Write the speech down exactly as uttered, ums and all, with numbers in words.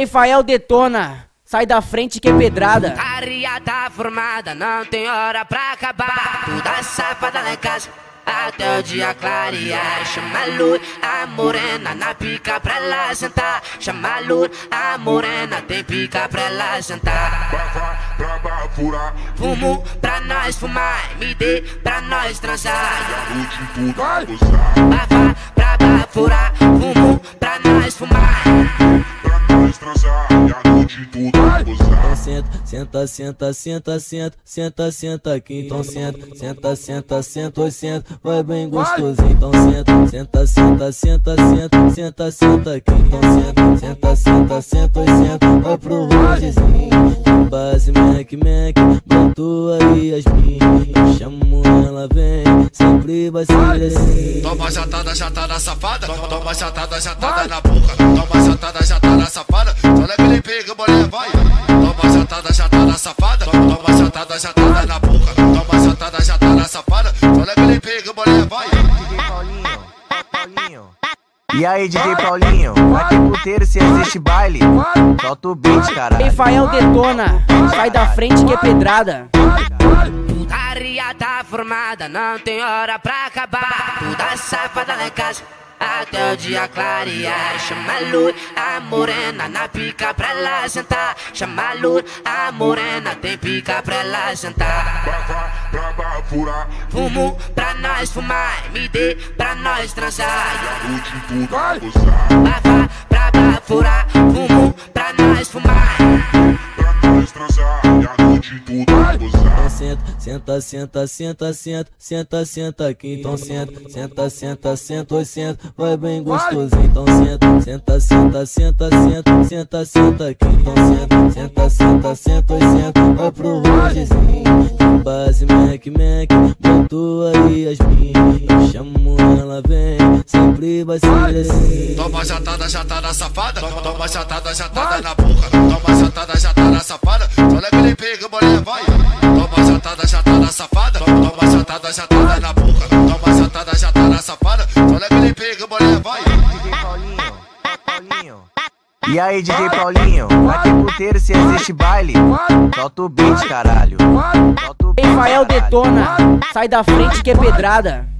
Rafael detona, sai da frente que é pedrada. A ria tá formada, não tem hora pra acabar. Toda safada lá em casa, até o dia clarear. Chama a luz, a morena na pica pra ela sentar. Chama a luz, a morena tem pica pra ela sentar. Pra furar, Fumo pra nós fumar, me dê pra nós transar. a noite toda gozar. Bafá pra bafurar, fumo pra nós fumar. Pra nós transar e a noite toda gozar. Então senta, senta, senta, senta, senta, senta, senta aqui. Então senta, senta, senta, senta, oi, senta, vai bem gostosinho. Então senta, senta, senta, senta, senta, senta, senta aqui. Então senta, senta, senta, senta, oi, senta, vai pro rodezinho. Base, Mac, Mac, botou aí Yasmin. Eu chamo ela, vem, sempre vai ser assim. Toma jatada, jatada safada. Toma jatada, jatada na boca. Toma jatada, jatada safada. Só naquele pega, mulher, vai. Toma jatada, jatada safada. Toma jatada, jatada na boca. Toma jatada, jatada safada. Só naquele pega, mulher, vai. D J Paulinho, Paulinho. E aí, D J Paulinho, aqui puteiro se existe baile. Solta o beat, caralho. Rafael detona, sai da frente que é pedrada. A ria tá formada, não tem hora pra acabar. Toda safada lá em casa, até o dia clarear. Chama a luz, a morena na pica pra ela sentar. Chama a luz, a morena tem pica pra ela sentar. Pra furar, Fumo pra nós fumar, me dê pra nós transar. a noite toda gozar. Bafá pra bafurar, fumo pra nós fumar. Pra nós transar e a noite toda gozar. Então senta, senta, senta, senta, senta, senta, senta aqui. Então senta, senta, senta, senta, oi, senta, vai bem gostosinho. Então senta, senta, senta, senta, senta, senta, senta aqui. Então senta, senta, senta, senta, oi, senta, vai pro rodezinho. Base, Mac, Mac, botou aí Yasmin. Eu chamo ela, vem, sempre vai ser assim. Toma jatada, jatada safada. Toma jatada, jatada na boca. Toma jatada, jatada safada. Só naquele pega, mulher, vai. Toma jatada, jatada safada. Toma jatada, jatada na boca. Toma jatada, jatada safada. Só naquele pega, mulher, vai. D J Paulinho, Paulinho. E aí, D J Paulinho, aqui puteiro se existe baile. Solta o beat, caralho. Solta o beat, Rafael caralho. detona, sai da frente que é pedrada.